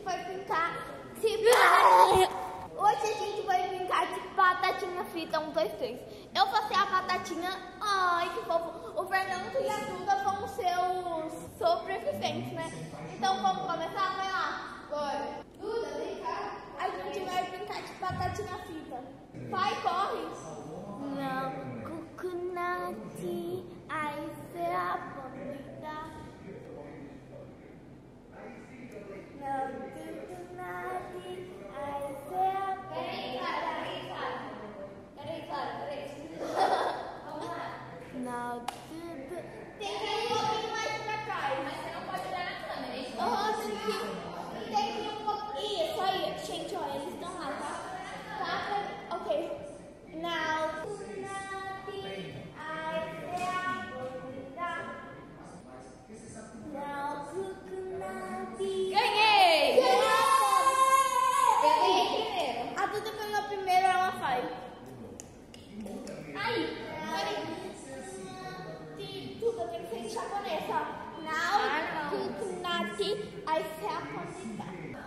vai brincar de... Hoje a gente vai brincar de batatinha frita, 1, 2, 3. Eu vou ser a batatinha. Ai, que fofo. O Fernando e a Duda vão ser os sobreviventes, né? Então vamos começar? Vai lá. Bora. Duda, vem cá. A gente vai brincar de batatinha frita. Vai, corre. Não, cucunati, ai, será bonita. Não, cucunati, ai, será bonita. Peraí. Vamos lá. Não, tem que ir um pouquinho mais pra trás. Mas você não pode olhar na câmera, hein? Tem que ir um pouquinho. Isso aí, gente, olha, eles estão lá, tá? Ok. Now, ganhei! Ganhei primeiro. A Duda ganhou primeiro, ela faz. Aí, Duda tem que ser em japonês, ó. Now, kukunati, aí se aposenta.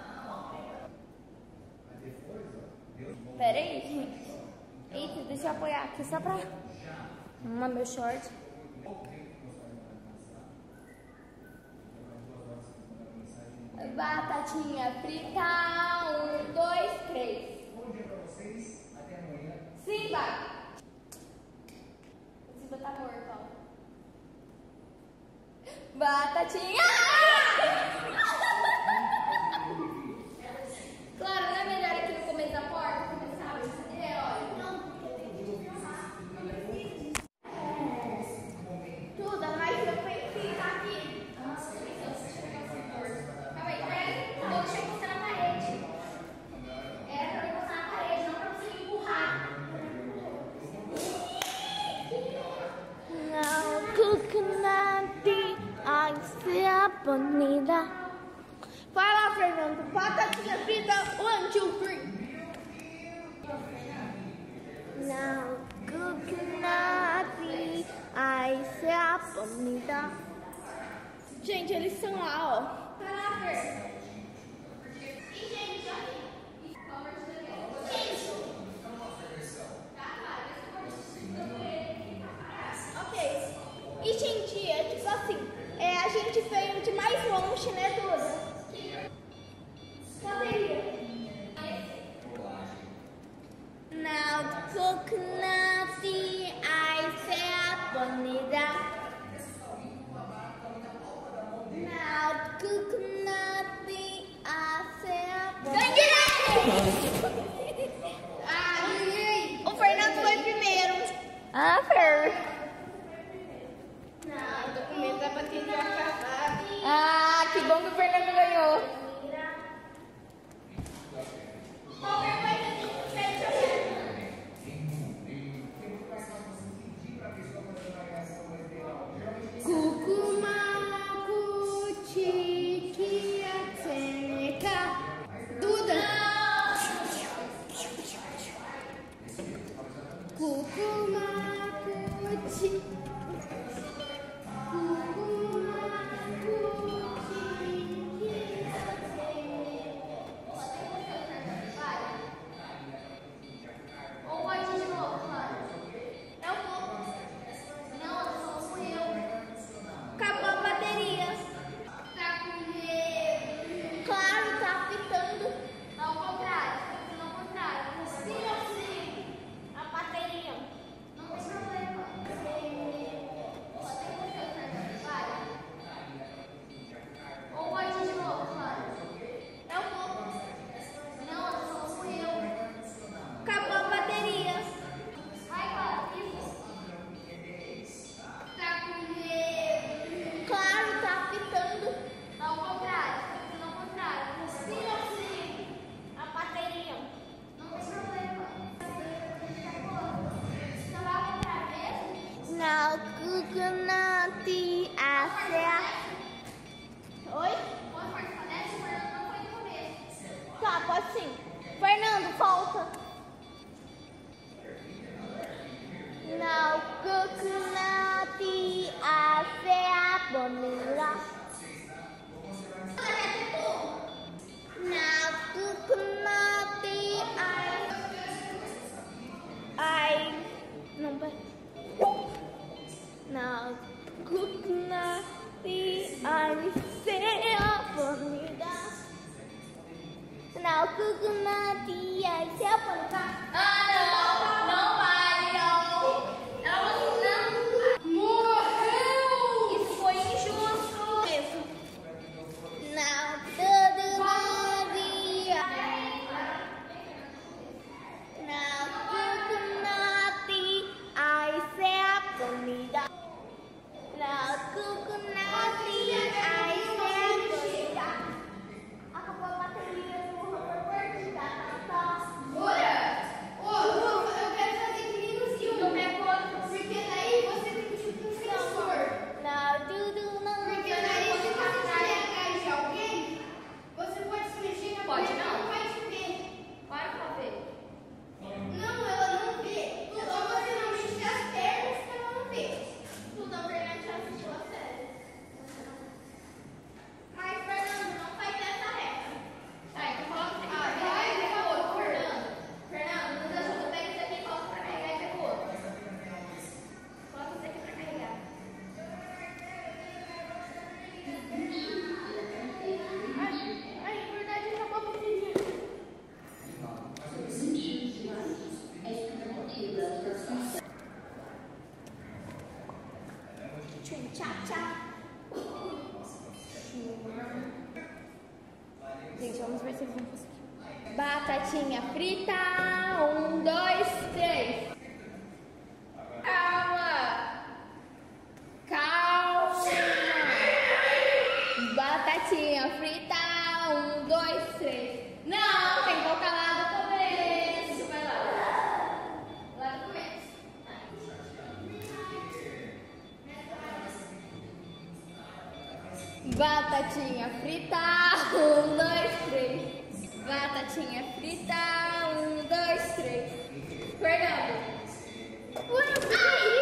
Pera aí, gente. Eita, deixa eu apoiar aqui só pra arrumar meu short. Batatinha frita, 1, 2, 3. Bom dia pra vocês, até amanhã. Simba! O Simba tá morto, ó. Batatinha! Claro, não é melhor aqui no começo da porta? Começar a ver, olha. Não, porque tem que filmar. Tudo, mas eu pensei aqui. Deixa eu encostar na parede. Era pra encostar na parede, não pra você empurrar. Não, cucunati, ai, se a bonita. Vai lá, Fernando. Batatinha frita, 1, 2, 3. Não, cucunati, ai, se a bonita. Gente, eles estão lá, ó. Vai lá, Fernando. E, gente, é tipo assim, a gente veio de mais longe, né, Duda? Cadê? Now, coconut, ai, se a bonita. Now, coconut, ai, se a bonita. Ganhei! O Fernando foi primeiro. Ah, Fer. Não, o documento da bateria acabada. Ah, que bom que o Fernando ganhou. Qualquer coisa que seja Cucumacu, tiquia, tseneca. Duda. Cucumacu, vocês vão conseguir. Batatinha frita. 1, 2, 3. Calma. Calma. Batatinha frita. 1, 2, 3. Não, tem que colocar lá do começo. Vai lá. Lá do começo. Batatinha frita. 1, 2, 3. Batatinha frita. 1, 2, 3. Fernando. Ué,